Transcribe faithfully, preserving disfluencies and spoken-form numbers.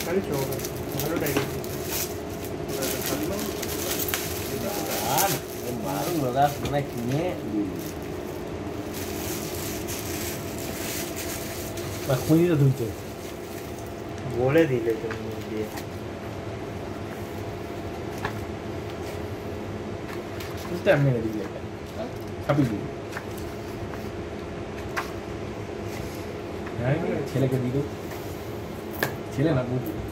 খালি চোখ ভালো ডাইরেক্ট আর মারুন লগা মানে কিনে বা খুঁজিতে ধুইতে বলে দিলে তুমি দিয়ে বুঝতে আমি মেরে দিবি একটা খাবি দিবি ছেলেকে দিল ছেলে না বুঝি